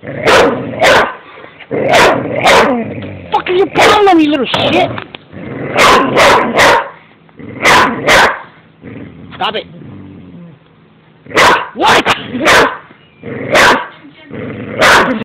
Fuck are you pulling on, you little shit? Stop it. What?